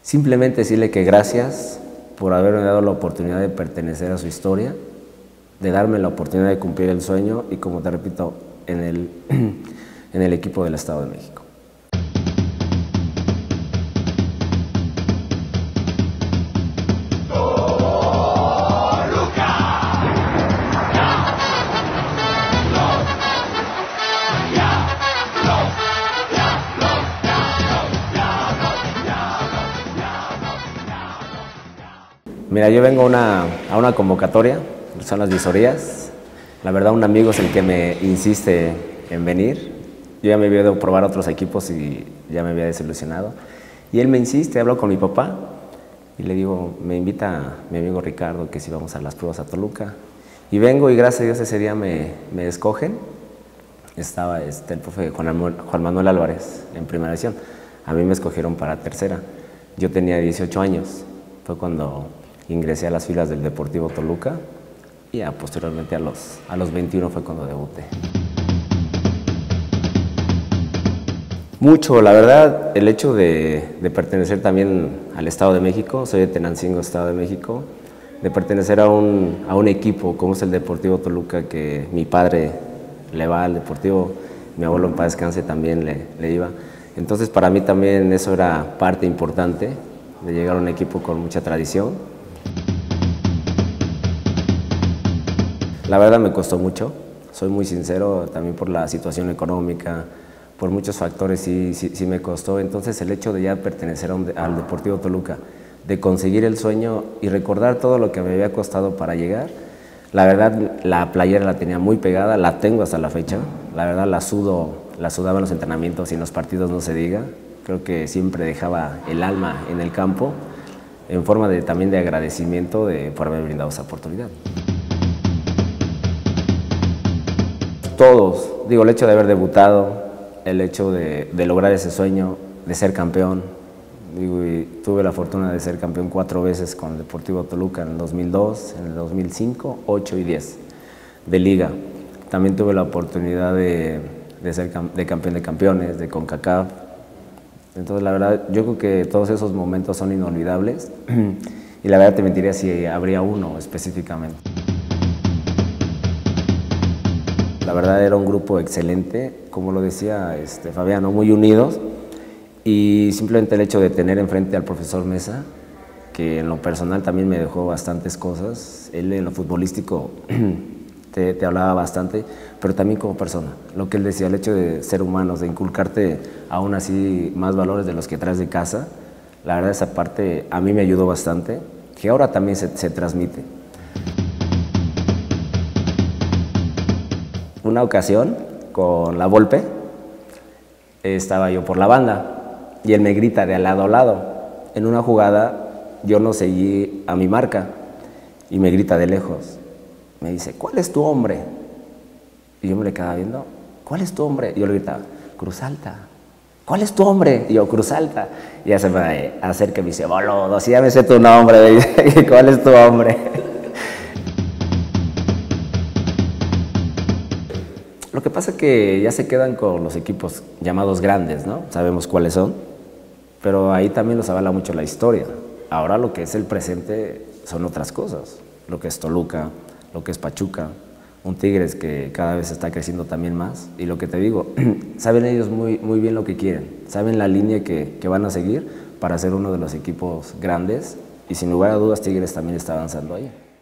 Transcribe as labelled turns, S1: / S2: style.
S1: Simplemente decirle que gracias por haberme dado la oportunidad de pertenecer a su historia, de darme la oportunidad de cumplir el sueño y, como te repito, en el equipo del Estado de México. Mira, yo vengo a una convocatoria, son las visorías. La verdad, un amigo es el que me insiste en venir. Yo ya me había ido a probar otros equipos y ya me había desilusionado. Y él me insiste, hablo con mi papá y le digo, me invita mi amigo Ricardo que si vamos a las pruebas a Toluca. Y vengo y gracias a Dios ese día me escogen. Estaba el profe Juan Manuel Álvarez en primera división. A mí me escogieron para tercera. Yo tenía 18 años. Fue cuando ingresé a las filas del Deportivo Toluca y ya posteriormente a los 21 fue cuando debuté. Mucho, la verdad, el hecho de pertenecer también al Estado de México, soy de Tenancingo, Estado de México, de pertenecer a un equipo como es el Deportivo Toluca, que mi padre le va al Deportivo, mi abuelo en paz descanse también le iba. Entonces para mí también eso era parte importante de llegar a un equipo con mucha tradición. La verdad me costó mucho, soy muy sincero, también por la situación económica, por muchos factores sí me costó. Entonces el hecho de ya pertenecer al Deportivo Toluca, de conseguir el sueño y recordar todo lo que me había costado para llegar, la verdad la playera la tenía muy pegada, la tengo hasta la fecha, la verdad la sudaba en los entrenamientos y en los partidos no se diga. Creo que siempre dejaba el alma en el campo, en forma también de agradecimiento por haber brindado esa oportunidad. Todos, digo, el hecho de haber debutado, el hecho de lograr ese sueño, de ser campeón. Digo, y tuve la fortuna de ser campeón 4 veces con el Deportivo Toluca, en el 2002, en el 2005, 8 y 10 de liga. También tuve la oportunidad de ser campeón de campeones, de CONCACAF. Entonces, la verdad, yo creo que todos esos momentos son inolvidables y la verdad te mentiría si habría uno específicamente. La verdad era un grupo excelente, como lo decía Fabiano, muy unidos, y simplemente el hecho de tener enfrente al profesor Mesa, que en lo personal también me dejó bastantes cosas. Él en lo futbolístico te hablaba bastante, pero también como persona. Lo que él decía, el hecho de ser humanos, de inculcarte aún así más valores de los que traes de casa, la verdad esa parte a mí me ayudó bastante, que ahora también se transmite. Una ocasión, con la Volpe, estaba yo por la banda y él me grita de lado a lado. En una jugada yo no seguí a mi marca y me grita de lejos. Me dice, ¿cuál es tu hombre? Y yo me le quedaba viendo, ¿cuál es tu hombre? Y yo le gritaba, Cruz Alta. ¿Cuál es tu hombre? Y yo, Cruz Alta. Y ya se me acerca y me dice, boludo, si ya me sé tu nombre, ¿cuál es tu hombre? Lo que pasa es que ya se quedan con los equipos llamados grandes, ¿no? Sabemos cuáles son, pero ahí también nos avala mucho la historia. Ahora lo que es el presente son otras cosas, lo que es Toluca, lo que es Pachuca, un Tigres que cada vez está creciendo también más. Y lo que te digo, saben ellos muy bien lo que quieren, saben la línea que van a seguir para ser uno de los equipos grandes y sin lugar a dudas Tigres también está avanzando ahí.